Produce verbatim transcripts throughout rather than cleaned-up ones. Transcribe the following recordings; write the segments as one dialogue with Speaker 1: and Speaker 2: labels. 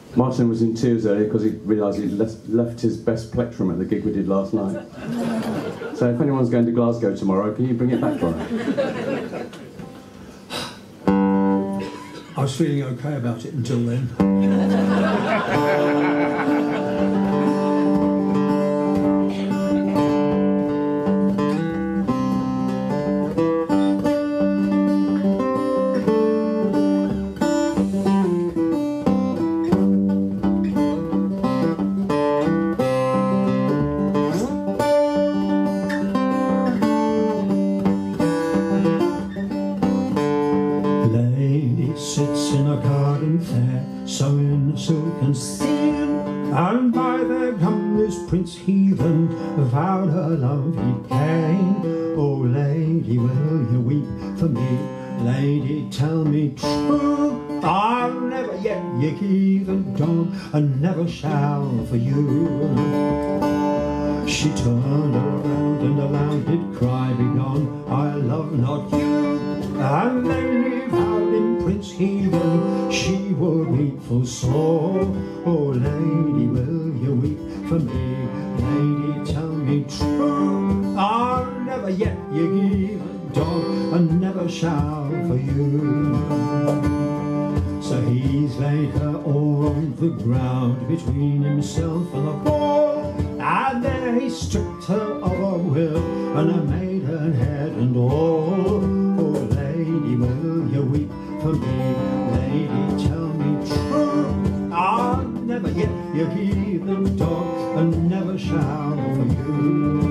Speaker 1: Martin was in tears earlier because he realised he'd left, left his best plectrum at the gig we did last night. So if anyone's going to Glasgow tomorrow, can you bring it back for us?
Speaker 2: I was feeling okay about it until then.
Speaker 3: Sits in a garden fair, sewing silk and steel, and by their gum this prince heathen vowed her love he'd gain. Oh lady, will you weep for me? Lady, tell me true, I'll never yet ye heathen dog, and never shall for you. She turned around and aloud did cry, begone, I love not you. And then vowed in Prince Heathen she would weep full sore. Oh lady, will you weep for me? Lady, tell me true, I'll never yet ye heathen dog, and never shall for you. So he's laid her all on the ground between himself and the wall, and there he stripped her of her will, and her maiden head and all. Oh lady, will you weep for me? Lady, tell me true, I'll never yet ye heathen dog, and never shall for you.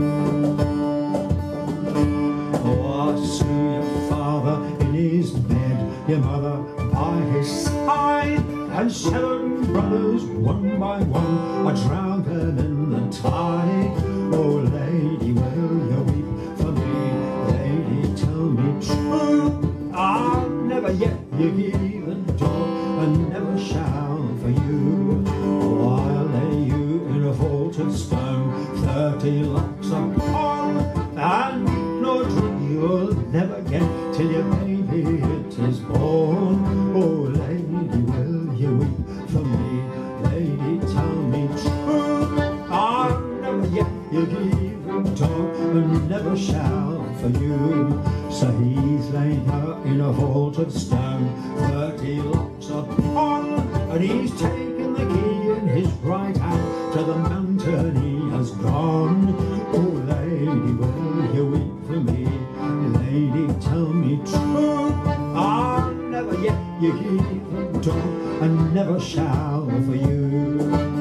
Speaker 3: Oh, I see your father in his bed, your mother by his side, and seven brothers one by one are drowning in the tide. Oh lady, will you weep for me? Lady, tell me true, I'll never yet ye heathen dog, and never shall for you. Oh, I'll lay you in a vault of stone, thirty locks upon, and eat nor drink you'll never get till your baby it is born. Oh lady, will you weep for me? Lady, tell me true, I'll never yet ye heathen dog, and never shall for you. So he's laid her in a vault of stone, thirty locks upon, and he's taken the key in his right hand, to the mountain he has gone. Oh lady, will you weep for me? Lady, tell me true, I'll never yet ye heathen dog, and never shall for you.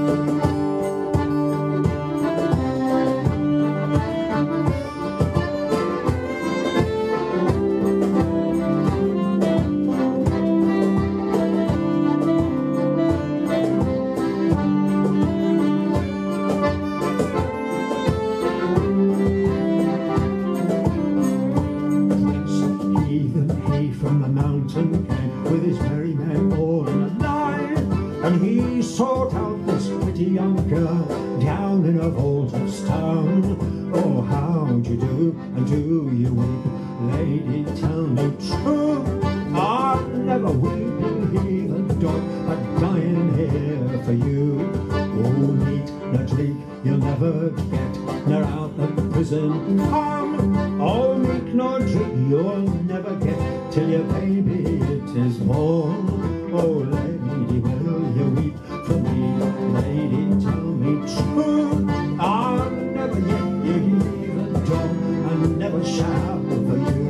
Speaker 3: From the mountain came with his merry men all in a line, and he sought out this pretty young girl down in a vault of stone. Oh, how'd you do, and do you weep? Lady, tell me true, I'll never weep in heathen dog, but dying here for you. Oh, meat nor drink you'll never get, nor out of prison come. Oh, meat nor drink you'll never get, till your baby it is born. Oh lady, will you weep for me? Lady, tell me true, I'll never yet ye heathen dog, and never shall for you.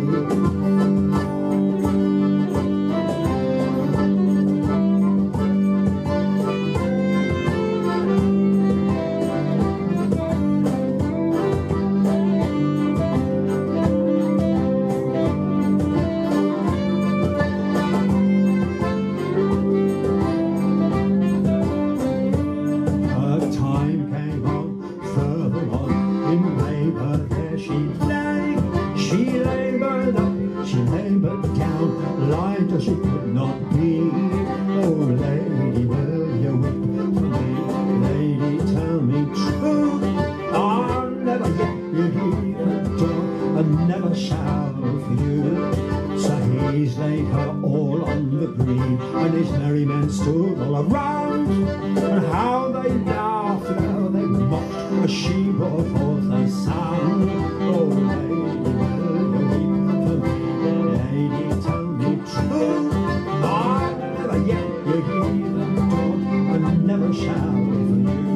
Speaker 3: men stood all around, and how they laughed and how they mocked as she brought forth a son. Oh, lady, will you weep for me? Lady, tell me true. I never yet you heathen taught, and never shall for you.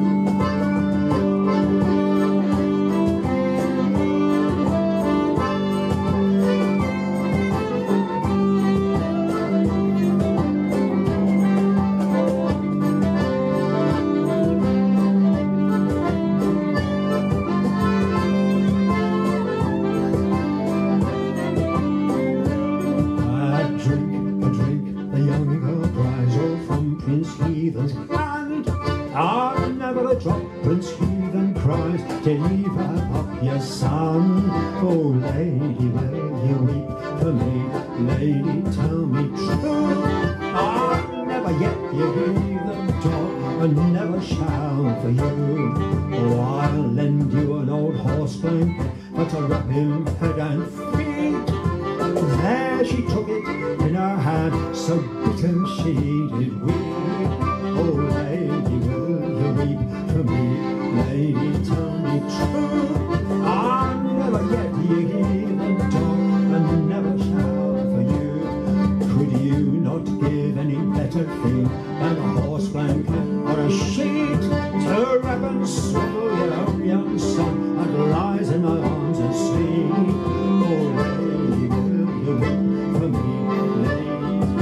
Speaker 3: Heathen's hand. Ah, never a drop, Prince Heathen cries, deliver up your son. Oh, lady, will you weep for me? Lady, tell me true. Ah, never yet you heathen dog, and never shall for you. Oh, I'll lend you an old horse blanket, but to wrap him head and feet. There she took it in her hand, so bitter she did weep. Oh, lady, will you weep for me? Lady, tell me true. I never yet ye heathen dog, and never shall for you. Could you not give any better thing than a horse blanket or a sheet to wrap and swaddle your own young son that lies in my arms asleep? Oh, lady, will you weep for me? Lady,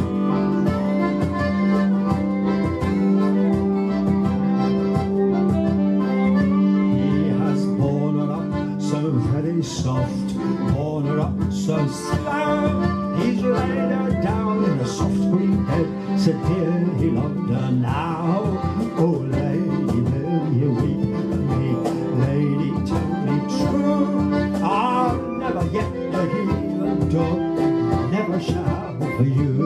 Speaker 3: very soft, born her up so slow. He's laid her down in a soft green bed, said dear he loved her now. Oh, lady, will you weep for me? Lady, tell me true. I'll never yet the heathen dog, never shall for you.